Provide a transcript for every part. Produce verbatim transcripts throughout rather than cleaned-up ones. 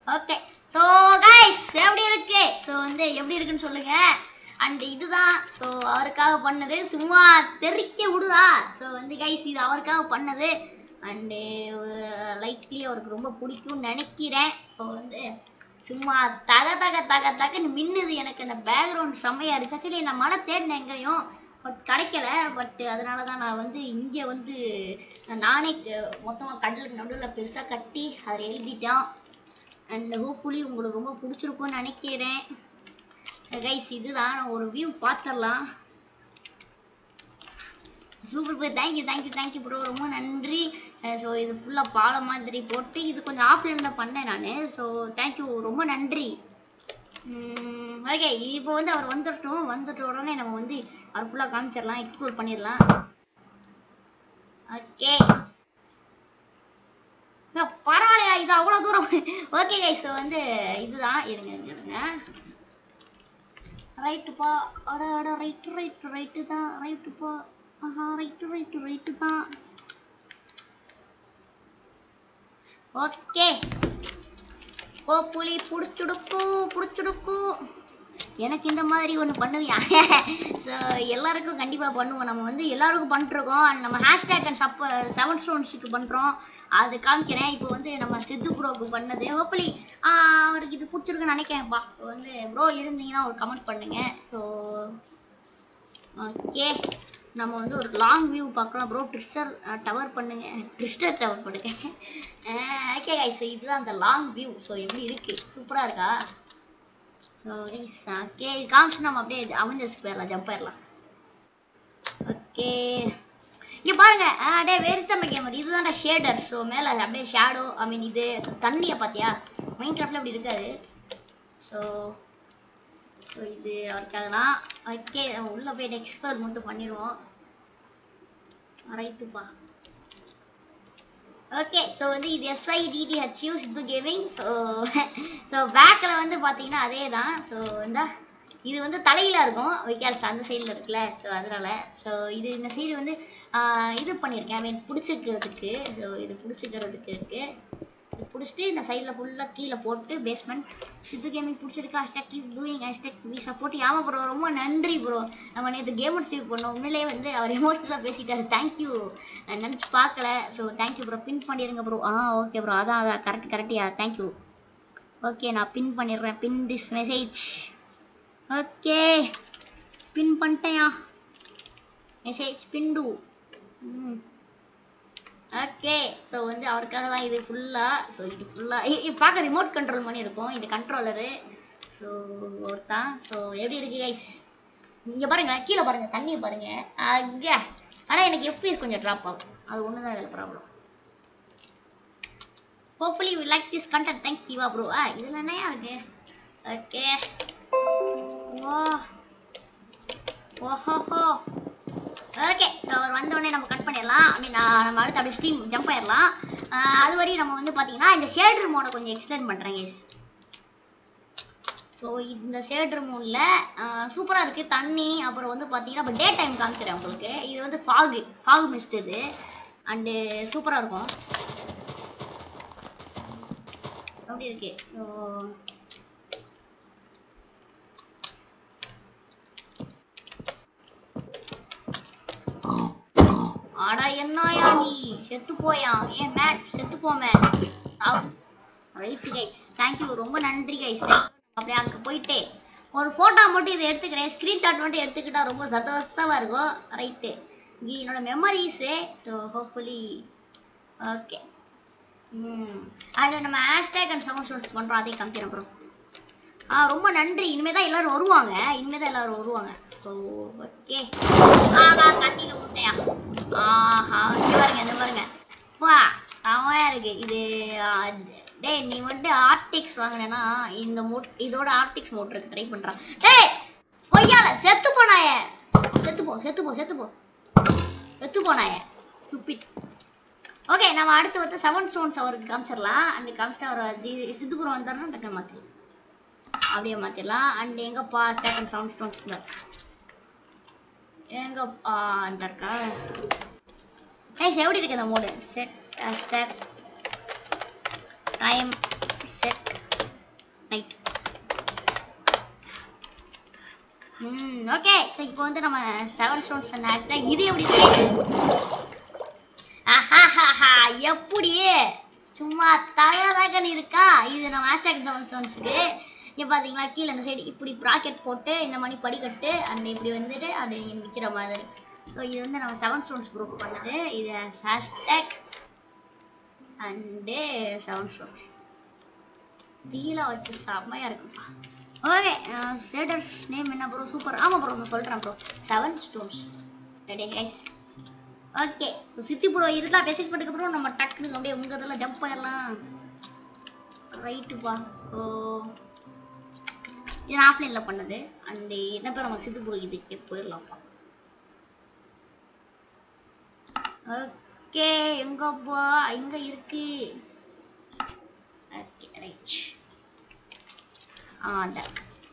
Okay so guys எப்படி இருக்கு? So வந்து எப்படி இருக்குன்னு சொல்லுங்க. அண்ட் இதுதான் ஸோ அவருக்காக பண்ணது, சும்மா தெரிக்க விடுதா. ஸோ வந்து கைஸ் இது அவருக்காக பண்ணது. அண்டு லைக்லி அவருக்கு ரொம்ப பிடிக்கும்னு நினைக்கிறேன். ஸோ வந்து சும்மா தக தக தக தகன்னு மின்னுது. எனக்கு அந்த பேக்ரவுண்ட் செம்மையா இருந்துச்சு. ஆக்சுவலி நான் மழை தேடினேன் எங்கேயும், பட் கிடைக்கல. பட் அதனால தான் நான் வந்து இங்கே வந்து நானே மொத்தமாக கடலுக்கு நடுவில் பெருசாக கட்டி அதை எழுதிட்டேன். அண்ட் ஹோப்ஃபுல்லி உங்களுக்கு ரொம்ப பிடிச்சிருக்கும்னு நினைக்கிறேன் கைஸ். இதுதான் ஒரு வியூ பார்த்துடலாம். Super bro, thank you thank you thank you bro, ரொம்ப நன்றி. ஸோ இது ஃபுல்லாக பாலம் மாதிரி போட்டு இது கொஞ்சம் ஆஃப்லைன் தான் பண்ணேன் நான். ஸோ தேங்க்யூ, ரொம்ப நன்றி. ஓகே இப்போ வந்து அவர் வந்துட்டோம். வந்துட்ட உடனே நம்ம வந்து அவர் ஃபுல்லாக காமிச்சிடலாம், எக்ஸ்ப்ளோர் பண்ணிடலாம். ஓகே பரவாயில்லையா, இது அவ்வளோ தூரம். ஓகே கைஸ் ஸோ வந்து இதுதான். இருங்க இருங்க இருங்க ரைட்டுப்பா. அட அட ரைட்டு ரைட்டு ரைட்டு தான் ரைட்டுப்பா. ஆஹா ரைட்டு ரைட்டு ரைட்டு தான். ஓகே ஓ புலி பிடிச்சுடுக்கு பிடிச்சுடுக்கு. எனக்கு இந்த மாதிரி ஒன்று பண்ணுவியா? ஸோ எல்லாருக்கும் கண்டிப்பாக பண்ணுவோம். நம்ம வந்து எல்லாருக்கும் பண்ணிட்டுருக்கோம். அண்ட் நம்ம ஹேஷ்டேக் அண்ட் சப்ப செவன் ஸ்டோன்ஸுக்கு பண்ணுறோம், அது காமிக்கிறேன். இப்போ வந்து நம்ம சித்து ப்ரோக்கு பண்ணது. ஹோப்ஃபுல்லி அவருக்கு இது பிடிச்சிருக்குன்னு நினைக்கிறேன்ப்பா. வந்து ப்ரோ இருந்தீங்கன்னா ஒரு கமெண்ட் பண்ணுங்க. ஸோ ஓகே நம்ம வந்து ஒரு லாங் வியூ பார்க்கலாம். ப்ரோ ட்ரிஸ்டர் டவர் பண்ணுங்க, ட்ரிஸ்டர் டவர் பண்ணுங்க. ஓகே கைஸ் இதுதான் அந்த லாங் வியூ. ஸோ எப்படி இருக்கு? சூப்பராக இருக்கா? ஸோ ரைஸ் ஓகே காமிச்சு நம்ம அப்படியே அவெஞ்சர்ஸ்க்கு போயிடலாம், ஜம்ப் ஆயிடலாம். ஓகே இங்கே பாருங்க, அப்படியே வெறுத்தமை கேமர் இதுதான்டா ஷேடர். ஸோ மேலே அப்படியே ஷேடோ, ஐ மீன் இது தண்ணியை பார்த்தியா? மைண்ட் கிராஃப்டில் அப்படி இருக்காது. ஸோ ஸோ இது அவருக்காக தான். ஓகே நம்ம உள்ளே போய் எக்ஸ்ப்ளோர் மட்டும் பண்ணிடுவோம். ரைட்டுப்பா. ஓகே ஸோ வந்து இது S I D D H U Siddhu gaming. So so பேக்கில் வந்து பார்த்தீங்கன்னா அதே தான். ஸோ இந்த இது வந்து தலையில் இருக்கும், விகாஸ் அந்த சைடில் இருக்குல்ல. ஸோ அதனால ஸோ இது இந்த சைடு வந்து இது பண்ணியிருக்கேன், ஐ மீன் பிடிச்சிக்கிறதுக்கு. ஸோ இது பிடிச்சிக்கிறதுக்கு இருக்குது. இது பிடிச்சிட்டு இந்த சைடில் ஃபுல்லாக கீழே போட்டு பேஸ்மெண்ட். சித்து கேமிங் பிடிச்சிருக்கா? Hashtag keep doing, hashtag we support. ஆமாம் ப்ரோ, ரொம்ப நன்றி ப்ரோ. நம்ம நேற்று கேமர் சேவ் பண்ணோம். உண்மையிலேயே வந்து அவர் எமோஷனலாக பேசிட்டாரு. தேங்க்யூ, நினச்சி பார்க்கல. ஸோ தேங்க்யூ ப்ரோ, பின் பண்ணிடுங்க ப்ரோ. ஆ ஓகே ப்ரோ, அதான் அதான் கரெக்ட் கரெக்டியா, தேங்க்யூ. ஓகே நான் பின் பண்ணிடுறேன், pin this message. Okay pin பண்ணிட்டேயா மெசேஜ் பின்டு. ம் ஓகே ஸோ வந்து அவருக்காக தான் இது ஃபுல்லாக. ஸோ இது ஃபுல்லாக பார்க்க ரிமோட் கண்ட்ரோல் பண்ணி இருக்கும், இது கண்ட்ரோலரு. ஸோ ஒருத்தான். ஸோ எப்படி இருக்கு கைஸ்? இங்கே பாருங்களேன், கீழே பாருங்கள், தண்ணியை பாருங்கள். அங்கே ஆனால் எனக்கு எஃப்பிஎஸ் கொஞ்சம் ட்ராப் ஆகும், அது ஒன்று தான் இதில் problem. Hopefully you like this content. Thanks Shiva bro. ஆ இதில் என்னையா இருக்கு? ஓகே ஓ ஓஹோஹோ ஓகே ஸோ அவர் வந்தோடனே நம்ம கட் பண்ணிடலாம். ஐ மீன் நம்ம அடுத்து அப்படியே ஸ்ட்ரீம் ஜம்ப் ஆயிடலாம். அது வரையும் நம்ம வந்து பார்த்தீங்கன்னா இந்த ஷேடர் மோடை கொஞ்சம் எக்ஸ்டெண்ட் பண்ணுறேன் கேஸ். ஸோ இந்த ஷேடர் மோடில் சூப்பராக இருக்குது தண்ணி. அப்புறம் வந்து பார்த்தீங்கன்னா இப்போ டே டைம் காமிக்கிறேன் உங்களுக்கு. இது வந்து ஃபாகு ஃபாகு மிஸ்ட் இது. அண்டு சூப்பராக இருக்கும் அப்படி இருக்கு. ஸோ ஆடா என்னயா நீ செத்து போயா? ஏன் மேன் செத்து போ மேன். ரைட் கைஸ் தேங்க்யூ, ரொம்ப நன்றி கைஸ். அப்படியே அங்கே போயிட்டு ஒரு ஃபோட்டோ மட்டும் இதை எடுத்துக்கிறேன், ஸ்க்ரீன்ஷாட் மட்டும் எடுத்துக்கிட்டா ரொம்ப சந்தோஷமாக இருக்கும். ரைட்டு ஜி என்னோட மெமரிஸு. So hopefully okay. ம் அண்ட் நம்ம ஹேஷ்டேக் அண்ட் செவன் ஸ்டோன்ஸ் பண்ணுறோம், அதே காமிக்கிறேன் ப்ரோ. ஆ ரொம்ப நன்றி. இனிமேல் தான் எல்லோரும் வருவாங்க, இனிமேல் தான் எல்லோரும் வருவாங்க. ஸோ ஓகே ஆஹா தண்ணியில் விட்டேயா? ஆஹா இங்கே பாருங்க, இந்த பாருங்க வா செமையாக இருக்குது இது. டே நீ வந்துட்டு ஆர்டிக்ஸ் வாங்கினேன்னா இந்த மோட் இதோட ஆர்டிக்ஸ் மோட்டருக்கு ட்ரை பண்ணுறான். டேய் கொய்யால செத்து போனாய, செத்து போ செத்து போ செத்து போ செத்து போனாய ஸ்டூபிட். ஓகே நம்ம அடுத்து வந்து செவன் ஸ்டோன்ஸ் அவருக்கு காமிச்சிடலாம். அந்த காமிச்சிட்டு அவர் சித்துபுரம் வந்தாருன்னா டக்குன்னு மாற்றிடலாம், அப்படியே மாற்றிடலாம். அண்ட் எங்கப்பா ஸ்டாக் அண்ட் செவன் ஸ்டோன்ஸ் எங்க அந்த இருக்கா? ஏய் எப்படி இருக்கு இந்த mode? Set hashtag time set so இப்போ வந்து நம்ம செவன் ஸ்டோன்ஸ் ஆக்டா இது எப்படி இருக்கு ஆஹாஹா எப்படி சும்மா தலதகன் இருக்கா இது நம்ம ஹேஷ்டேக் செவன் ஸ்டோன்ஸ்க்கு இங்க பாத்தீங்களா கீழ அந்த சைடு இப்படி பிராக்கெட் போட்டு இந்த மாதிரி படிக்கட்டு அண்ட் இப்படி வந்துட்டு அது நிக்கிற மாதிரி சோ இது வந்து நம்ம செவன் ஸ்டோன்ஸ் ப்ரூவ் பண்ணது இது ஹேஷ்டேக் அண்ட் செவன் ஸ்டோன்ஸ் தீலா வச்சு செம்மையா இருக்குப்பா ஓகே ஷேடர்ஸ் நேம் என்ன ப்ரோ சூப்பர் ஆமா ப்ரோ நான் சொல்றேன் bro seven stones ready guys okay so Siddhi bro இதெல்லாம் மெசேஜ் பண்ணதுக்கு அப்புறம் நம்ம டக்குனு அப்படியே உங்க இதெல்லாம் ஜம்ப் பண்ணலாம் ரைட் பா ஓ இது ஆஃப்லைன்ல பண்ணது அண்ட் என்ன பேர் நம்ம சித்து ப்ரோ இதுக்கு போயிரலாம்ப்பா ஓகே எங்க பா எங்க இருக்கு ஓகே ரைட் ஆ அந்த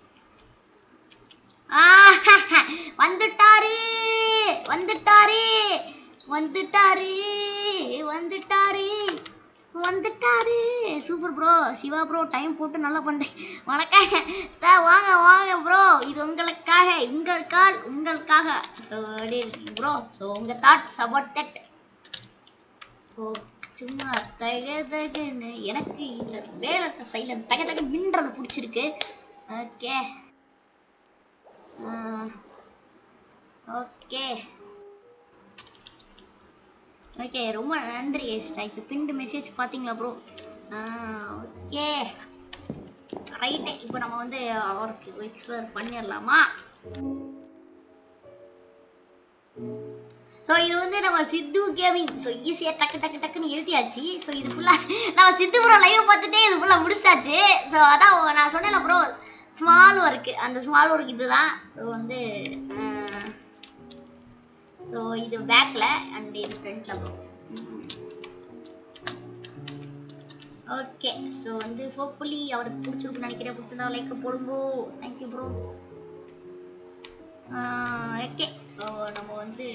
ஆ வந்துட்டாரு வந்துட்டாரு வந்துட்டாரு வந்துட்டாரு வந்துட்டாரு super bro Shiva bro time போட்டு நல்லா பண்றேன் வணக்கம் வாங்க வாங்க ப்ரோ இது உங்களுக்காக உங்கள் கால் உங்களுக்காக ஸோ ப்ரோ ஸோ உங்க தாட்ஸ் அபவுட் தட் ஓ சும்மா தக தகன்னு எனக்கு இந்த வேலை சைலண்ட் தக தக மின்றது பிடிச்சிருக்கு ஓகே ஓகே ஓகே ரொம்ப நன்றி தேங்க்யூ பின்டு மெசேஜ் பார்த்தீங்களா ப்ரோ ஓகே ரைட்டு இப்போ நம்ம வந்து அவருக்கு எக்ஸ்ப்ளோர் பண்ணிடலாமா ஸோ இது வந்து நம்ம சித்து கேமிங் ஸோ ஈஸியாக டக்கு டக்கு டக்குன்னு எழுதியாச்சு ஸோ இது ஃபுல்லாக நம்ம சித்து ப்ரோ லைவ் பார்த்துட்டே இது ஃபுல்லாக முடிச்சாச்சு ஸோ அதான் நான் சொன்னேன்ல ப்ரோ ஸ்மால் ஒர்க்கு அந்த ஸ்மால் ஒர்க் இதுதான் ஸோ வந்து ஸோ இது பேக்ல அண்ட் இது ஃப்ரண்ட்ல ப்ரோ ஓகே ஸோ வந்து ஹோப்ஃபுல்லி அவருக்கு பிடிச்சிருக்குன்னு நினைக்கிறேன் பிடிச்சிருந்தா லைக் போடுங்க தேங்க்யூ ப்ரோ ஓகே ஸோ நம்ம வந்து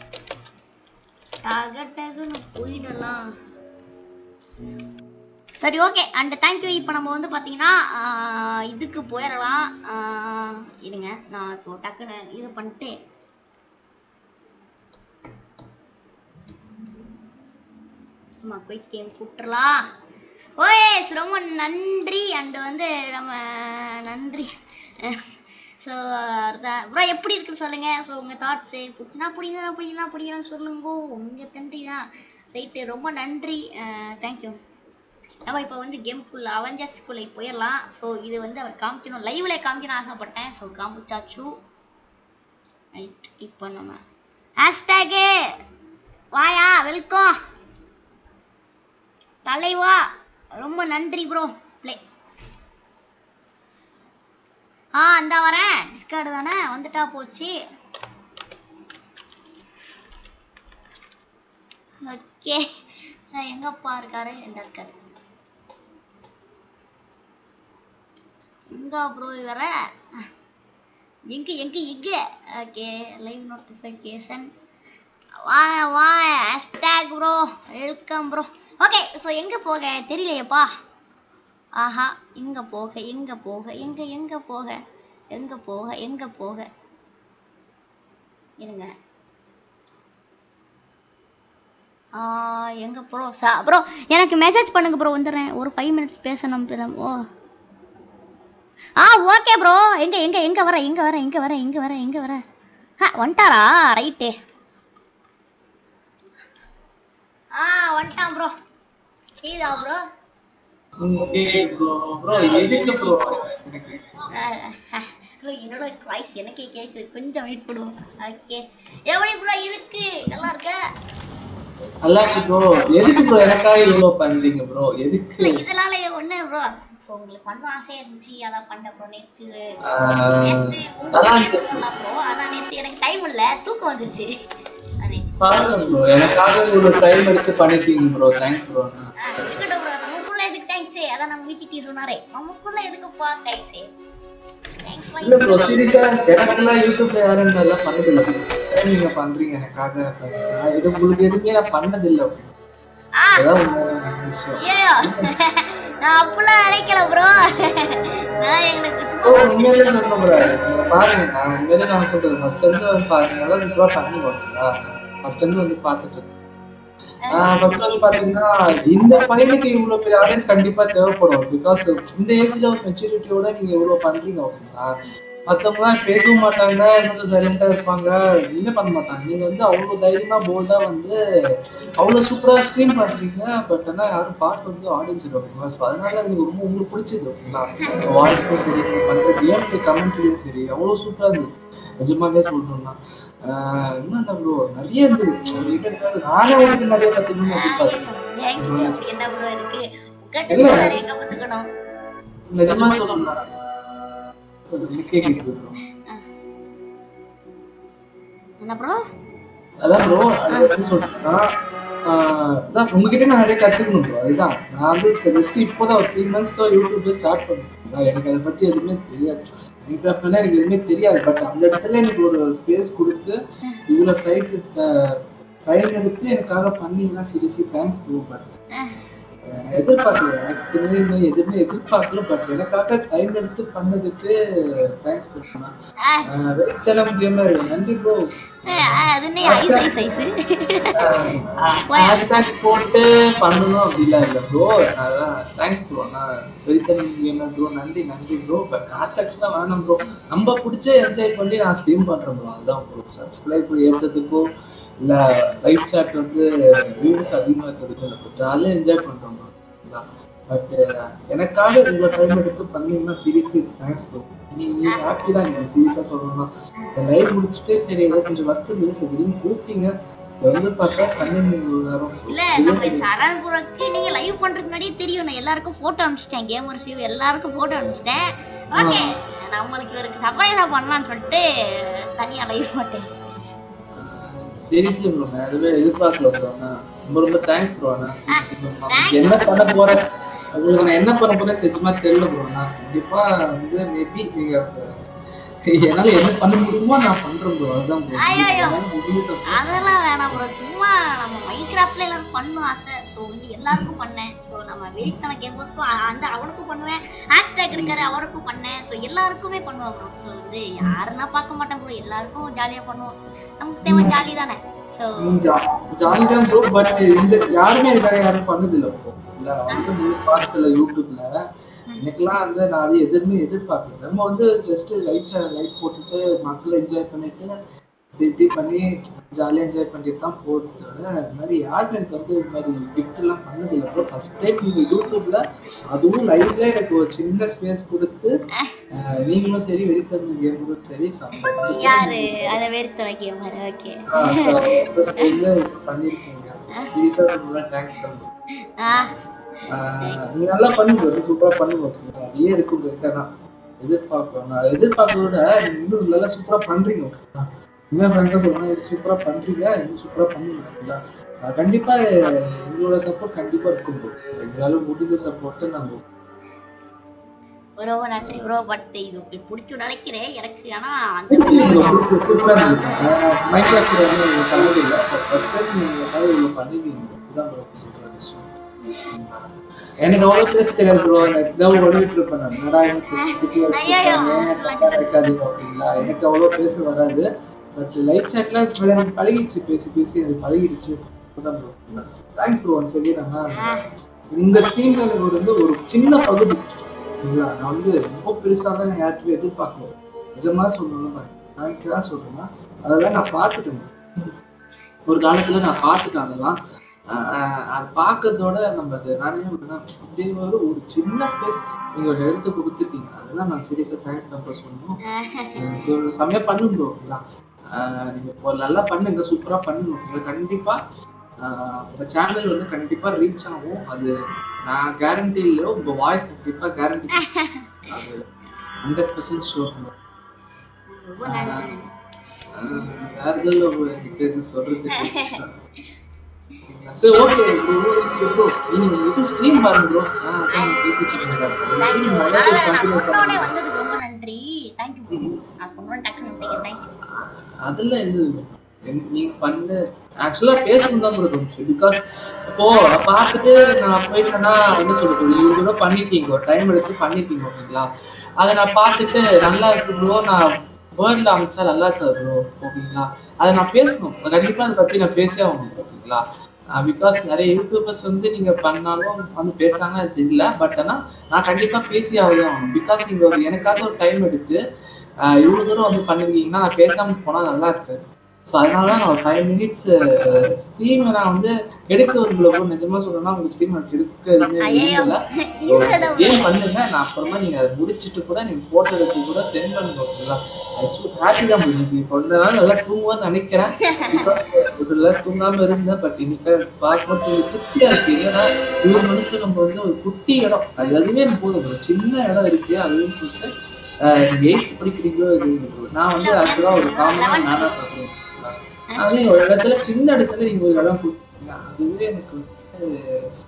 டக டகுன்னு போயிடலாம் சரி ஓகே அண்ட் தேங்க்யூ இப்போ நம்ம வந்து பார்த்தீங்கன்னா இதுக்கு போயிடலாம் இருங்க நான் இப்போ டக்குன்னு இது பண்ணிட்டு சும்மா குயிக் கேம் கூப்பிட்டுலாம் ஓயே ரொம்ப நன்றி அண்ட் வந்து நம்ம நன்றி ஸோ ப்ரோ எப்படி இருக்குன்னு சொல்லுங்க ஸோ உங்கள் தாட்ஸு பிடிச்சினா பிடிங்க பிடிக்கலாம் பிடிக்கலாம் சொல்லுங்க உங்கள் தன்றி தான் ரைட்டு ரொம்ப நன்றி தேங்க்யூ நம்ம இப்போ வந்து கேம்குள்ளே அவெஞ்சர்ஸ்குள்ளே போயிடலாம் ஸோ இது வந்து அவர் காமிக்கணும் லைவ்ல காமிக்கணும்னு ஆசைப்பட்டேன் ஸோ காமிச்சாச்சு ரைட் இப்போ நம்ம ஹேஷ்டேகு வாயா வெல்கம் தலைவா ரொம்ப நன்றி ப்ரோ ப்ளே ஆ அந்த வரேன் டிஸ்கார்டு தானே வந்துட்டா போச்சு ஓகே எங்கப்பா இருக்காரு எந்த இருக்காரு எங்க ப்ரோ வர எங்க எங்க எங்க ஓகே லைவ் நோட்டிஃபிகேஷன் வாங்க வாங்க hashtag bro welcome bro okay so எங்கே போக தெரியலையப்பா ஆஹா எங்கே போக எங்கே போக எங்கே எங்கே போக எங்கே போக எங்கே போக இருங்க எங்கே ப்ரோ சா ப்ரோ எனக்கு மெசேஜ் பண்ணுங்க ப்ரோ வந்துடுறேன் ஒரு ஃபைவ் மினிட்ஸ் பேசணும் ஓ ஆ ஓகே ப்ரோ எங்கே எங்கே எங்கே வர எங்கே வர எங்கே வர எங்கே வர எங்கே வர ஆ வந்துட்டாரா ரைட்டு ஆ வந்துட்டான் ப்ரோ கேக்குதா ப்ரோ ஓகே ப்ரோ ப்ரோ எதுக்கு ப்ரோ ப்ரோ என்னோட வாய்ஸ் எனக்கே கேக்குது கொஞ்சம் வெயிட் பண்ணுவோம் ஓகே எப்படி ப்ரோ இருக்கு நல்லா இருக்க நல்லா இருக்கு ப்ரோ எதுக்கு ப்ரோ எனக்காக இவ்ளோ பண்றீங்க ப்ரோ எதுக்கு இதனால ஒண்ணு ப்ரோ சோ உங்களுக்கு பண்ண ஆசையா இருந்துச்சு அத பண்ண ப்ரோ நேத்து நேத்து நல்லா இருக்கு ப்ரோ ஆனா நேத்து எனக்கு டைம் இல்ல தூக்கம் வந்துச்சு அதே பாருங்க ப்ரோ எனக்காக இவ்ளோ டைம் எடுத்து பண்ணிட்டீங்க ப்ரோ தேங்க்ஸ் ப்ரோ இருக்கட்டும் ப்ரோ நமக்குள்ள எதுக்கு தேங்க்ஸ் அத நம்ம விசிட்டி சொன்னாரே நமக்குள்ள எதுக்குப்பா தேங்க்ஸ் தேங்க்ஸ் வை இல்ல ப்ரோ சீரியஸா எனக்குலாம் யூடியூப்ல யாரும் நல்லா பண்ணது இல்ல நீங்க பண்றீங்க எனக்காக நான் இது உங்களுக்கு எதுவுமே நான் பண்ணது இல்ல அதான் ஐயோ நான் அப்பலாம் நினைக்கல ப்ரோ நான் எனக்கு சும்மா உண்மையிலே சொல்ல முடியாது. பாருங்க நான் உண்மையிலே நான் சொல்றது ஃபர்ஸ்ட் இருந்து வந்து பாருங்க நல்லா சூப்பரா பண்ணி ஓகேங்களா. ஃபர்ஸ்ட் இருந்து வந்து பார்த்துட்டு ஃபர்ஸ்ட் வந்து பாத்தீங்கன்னா இந்த பையனுக்கு இவ்வளவு பெரிய ஆடியன்ஸ் கண்டிப்பா தேவைப்படும். பிகாஸ் இந்த ஏஜ்ல ஒரு மெச்சூரிட்டியோட நீங்க இவ்வளவு பண்றீங்க ஓகேங்களா. மற்றவங்களாம் பேசவும் மாட்டாங்க, கொஞ்சம் சைலண்டா இருப்பாங்க, என்ன பண்ண மாட்டாங்க. நீங்க வந்து அவ்வளவு தைரியமா போல்டா வந்து அவ்வளவு சூப்பரா ஸ்ட்ரீம் பண்றீங்க. பட் ஆனா யாரும் பார்த்து வந்து ஆடியன்ஸ் ஓகேங்களா. ஸோ அதனால எனக்கு ரொம்ப உங்களுக்கு பிடிச்சது ஓகேங்களா. வாய்ஸ்க்கும் சரி, நீங்க பண்ற கேம் பிளே கமெண்ட்ரியும் சரி அவ்வளவு சூப்பரா இருந்தது. நிஜமாவே சொல்லணும்னா என்னன்னா ப்ரோ நிறைய இருந்தது. நானே உங்களுக்கு நிறைய கத்துக்கணும்னு எதிர்பார்த்தேன். நிஜமா சொல்லணும் அதான் ப்ரோ அது சொல்றேன்னா உங்ககிட்ட நான் நிறைய கத்துக்கணும் ப்ரோ. அதுதான் நான் வந்து ஜஸ்ட் இப்போதான் ஒரு த்ரீ மந்த்ஸ் தான் யூடியூப்ல ஸ்டார்ட் பண்ணேன். எனக்கு அதை பத்தி எதுவுமே தெரியாது. மைன்கிராஃப்ட்னா எனக்கு எதுவுமே தெரியாது. பட் அந்த இடத்துல எனக்கு ஒரு ஸ்பேஸ் கொடுத்து இவ்வளோ டைட் டைம் எடுத்து எனக்காக பண்ணீங்கன்னா சீரியஸ்லி தேங்க்ஸ் ப்ரோ. பட் எதிர்பார்க்கல, எனக்கு எதுவுமே எதிர்பார்க்கல. பட் எனக்காக டைம் எடுத்து பண்ணதுக்கு தேங்க்ஸ் பண்ணுவேன். வெறித்தனம் கேமர் நன்றி ப்ரோ. போட்டு பண்ணணும் அப்படிலாம் இல்லை ப்ரோ. அதான் தேங்க்ஸ் ப்ரோ. நான் வெறித்தனம் கேமர் ப்ரோ நன்றி நன்றி ப்ரோ. பட் காஸ்டாக்ஸ் தான் வேணாம் ப்ரோ. நம்ம பிடிச்ச என்ஜாய் பண்ணி நான் ஸ்ட்ரீம் பண்றேன் ப்ரோ. அதுதான் ப்ரோ. சப்ஸ்கிரைப் ஏற்றதுக்கோ இல்லை லைவ் சாட் வந்து வியூஸ் அதிகமாக எடுத்ததுக்கோ இல்லை ஜாலியாக என்ஜாய் பண்ணுறோம் ப்ரோ. பட் எனக்காக இவ்வளோ டைம் எடுத்து பண்ணீங்கன்னா சீரியஸ்லி தேங்க்ஸ் ப்ரோ. நீ நீ ஹாப்பி தான். நீங்கள் சீரியஸாக சொல்லணும்னா லைவ் முடிச்சுட்டு சரி ஏதோ கொஞ்சம் ஒர்க் இருந்தது சரி திடீர்னு கூப்பிட்டீங்க வந்து பார்த்தா பன்னெண்டு நேரம். இல்ல நம்ம சரண்புரக்கு நீங்க லைவ் பண்றதுக்கு முன்னாடியே தெரியும். நான் எல்லாருக்கும் போட்டோ அனுப்பிச்சிட்டேன். கேமர்ஸ் வியூ எல்லாருக்கும் போட்டோ அனுப்பிச்சிட்டேன். ஓகே நம்மளுக்கு ஒரு சர்ப்ரைஸா பண்ணலாம்னு சொல்லிட்டு தனியா லைவ் போட்டேன். சீரியஸ்லி ப்ரோ நான் எதுவே எதிர்பார்க்கல ப்ரோ. ரொம்ப ரொம்ப தேங்க்ஸ் ப்ரோ. என்ன பண்ண போறேன் உங்களுக்கு நான் என்ன பண்ண போறேன் நிஜமா தெரியல ப்ரோ. நான் கண்டிப்பா வந்து மேபி நீங்க என்னால என்ன பண்ண முடியுமோ நான் பண்றேன் ப்ரோ. அதுதான் ப்ரோ. அதெல்லாம் வேணாம் ப்ரோ. சும்மா நம்ம மைன்கிராஃப்ட்ல எல்லாரும் பண்ணணும் ஆசை. ஸோ வந்து எல்லாருக்கும் பண்ணேன். ஸோ நம்ம வெறித்தன கேமுக்கும் அந்த அவனுக்கும் பண்ணுவேன். ஹேஷ்டேக் இருக்காரு அவருக்கும் பண்ணேன். ஸோ எல்லாருக்குமே பண்ணுவோம் ப்ரோ. ஸோ வந்து யாருன்னா பார்க்க மாட்டேன் ப்ரோ. எல்லாருக்கும் ஜாலியா பண்ணுவோம். நமக்கு தேவை ஜாலி தானே. ஸோ ஜாலி தான் ப்ரோ. பட் இந்த யாருமே இதுக்காக யாரும் பண்ணதில்லை ப்ரோ. இல்லை வந்து மூணு மாசத்துல யூடியூப்ல எனக்குலாம் வந்து நான் அது எதுவுமே எதிர்பார்க்கல. நம்ம வந்து ஜஸ்ட் லைட் லைட் போட்டுட்டு மக்களை என்ஜாய் பண்ணிட்டு இப்படி பண்ணி ஜாலியாக என்ஜாய் பண்ணிட்டு தான் போகிறது. இது மாதிரி யாருமே எனக்கு வந்து இது மாதிரி கிஃப்ட் எல்லாம் பண்ணதில்லை ப்ரோ. ஃபர்ஸ்ட் டைம் நீங்கள் யூடியூப்ல அதுவும் லைவ்ல எனக்கு ஒரு சின்ன ஸ்பேஸ் கொடுத்து நீங்களும் சரி வெறித்தன கேமரும் சரி பண்ணிருக்கீங்க. சீரியஸா ரொம்ப தேங்க்ஸ் தான். நீங்க நல்லா பண்ணுங்க. சூப்பரா பண்ணுங்க. நிறைய இருக்கு உங்ககிட்ட எதிர்பார்க்கலாம். நான் எதிர்பார்க்கறத நீங்க இன்னும் நல்லா சூப்பரா பண்றீங்க. இன்னும் ஃப்ராங்கா சொல்றேன் சூப்பரா பண்றீங்க. இன்னும் சூப்பரா பண்ணுவீங்க. கண்டிப்பா எங்களோட சப்போர்ட் கண்டிப்பா இருக்கும் ப்ரோ. எங்களால முடிஞ்ச சப்போர்ட் நாங்க ரொம்ப நன்றி ப்ரோ. பட் இது பிடிக்கும் நினைக்கிறேன் எனக்கு. ஆனா அந்த மைக்ராஃப்ட் வந்து பண்ணது இல்லை. ஃபர்ஸ்ட் டைம் நீங்க இவ்வளோ பண்ணிருக்கீங்க. இதுதான் ப்ரோ சொல்ற விஷயம். எனக்கு அவ்வளோ பேச தெரியாது ப்ரோ. நான் ஓடிட்டு இருப்பேன். அப்படிங்களா எனக்கு அவ்வளோ பேச வராது. பட் லைட் சாட்ல எனக்கு பழகிடுச்சு. பேசி பேசி அது பழகிடுச்சு. Thanks bro. ஒன் செகண்ட் இந்த ஸ்ட்ரீம்ல வந்து ஒரு சின்ன பகுதி இல்லைங்களா. நான் வந்து ரொம்ப பெருசாக தான் யார்கிட்ட எதிர்பார்க்கல. நிஜமா சொல்லணும்னு நான் தான் சொல்றேன்னா அதெல்லாம் நான் பார்த்துட்டேன். ஒரு காலத்துல நான் பார்த்துட்டேன். அதெல்லாம் அது பார்க்கறதோட நம்ம அது நானே அப்படியே ஒரு ஒரு சின்ன ஸ்பேஸ் நீங்க ஒரு எடுத்து கொடுத்துருக்கீங்க. அதெல்லாம் நான் சீரியஸா தேங்க்ஸ் தான் சொல்லணும். செம்மையா பண்ணுங்க. நீங்க ஒரு நல்லா பண்ணுங்க. சூப்பரா பண்ணுங்க. கண்டிப்பா உங்க சேனல் வந்து கண்டிப்பா ரீச் ஆகும். அது நான் கேரண்டி இல்லையோ உங்க வாய்ஸ் கண்டிப்பா கேரண்டி அது ஹண்ட்ரட் பர்சன்ட் ஷோர். வேற எதுவும் சொல்றது சரி ஓகே ப்ரோ. நீங்க இது ஸ்ட்ரீம் பாருங்க ப்ரோ. நான் பேசிட்டு இருக்கேன். வந்ததுக்கு ரொம்ப நன்றி. Thank you. நான் சொன்னேன் டக்கு நன்றி. Thank you. அதெல்லாம் இது நீங்க பண்ண ஆக்சுவலா பேசணும் தான் ப்ரோ தோணுச்சு. பிகாஸ் இப்போ பார்த்துட்டு நான் போயிட்டேன்னா என்ன சொல்றது, இவ்வளவு தூரம் பண்ணிருக்கீங்க, டைம் எடுத்து பண்ணிருக்கீங்க ஓகேங்களா, அதை நான் பார்த்துட்டு நல்லா இருக்கு ப்ரோ, நான் வேர்ல்ட்ல அமைச்சா நல்லா இருக்காது ப்ரோ ஓகேங்களா, அதை நான் பேசணும் கண்டிப்பா, அதை பத்தி நான் பேசவே ஆகணும் ஓகேங்களா. பிகாஸ் நிறைய யூடியூபர்ஸ் வந்து நீங்க பண்ணாலும் வந்து பேசுறாங்க அது தெரியல, பட் ஆனா நான் கண்டிப்பா பேசி ஆகவே ஆகணும். பிகாஸ் நீங்க ஒரு எனக்காக ஒரு டைம் எடுத்து ஆஹ் இவ்வளவு தூரம் வந்து பண்ணிருக்கீங்கன்னா நான் பேசாம போனா நல்லா இருக்கு. ஸோ அதனால தான் நான் ஒரு ஃபைவ் மினிட்ஸ் ஸ்ட்ரீமை நான் வந்து எடுக்க விரும்பல ப்ரோ, நிஜமா சொல்றேன்னா உங்க ஸ்ட்ரீம் எனக்கு எடுக்க எதுவுமே விரும்பல. ஸோ கேம் பண்ணுங்க, நான் அப்புறமா நீங்க அதை முடிச்சுட்டு கூட நீங்க போட்டோ எடுத்து கூட சென்ட் பண்ணுங்க ஓகேங்களா. ஹாப்பி தான் இன்னைக்கு கொஞ்ச நாள் நல்லா தூங்குவேன்னு நினைக்கிறேன், பிகாஸ் தூங்காம இருந்தேன். பட் இன்னைக்கு பார்க்கும்போது திருப்தியா இருக்கு. என்னன்னா இவர் மனசுல நம்ம வந்து ஒரு குட்டி இடம், அது அதுவே எனக்கு போதும், ஒரு சின்ன இடம் இருக்கு அதுன்னு சொல்லிட்டு நீங்க எயித்து படிக்கிறீங்களோ இது, நான் வந்து ஆக்சுவலா ஒரு காமனா நானா பார்க்குறேன், அது ஒரு இடத்துல சின்ன இடத்துல நீங்க ஒரு இடம் கொடுத்தீங்க, அதுவே எனக்கு வந்து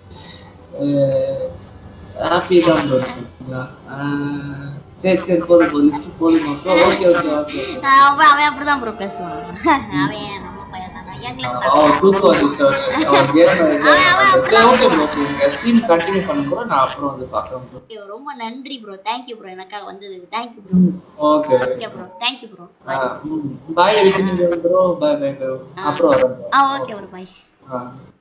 ஹாப்பி தான் ப்ரோ ஓகேங்களா. சரி சரி போதும் போதும் லிஸ்ட் போதும். ஓகே ஓகே ஓகே அவன் அப்படிதான் ப்ரோ பேசுவான், அவன் நம்ம பையன் தான் யங் லெஸ் தான். அவன் தூக்கம் வந்துச்சு அவன் கேம் சரி okay bro okay stream continue பண்ணுங்க ப்ரோ, நான் அப்புறம் வந்து பார்க்குறேன் ப்ரோ. ரொம்ப நன்றி ப்ரோ, தேங்க் யூ ப்ரோ எனக்காக வந்ததுக்கு, thank you bro. Okay okay bro, thank you bro. Bye Vikkini bro, bye bye bro, அப்புறம் வரேன். ஆ ஓகே ப்ரோ, பாய். ஆ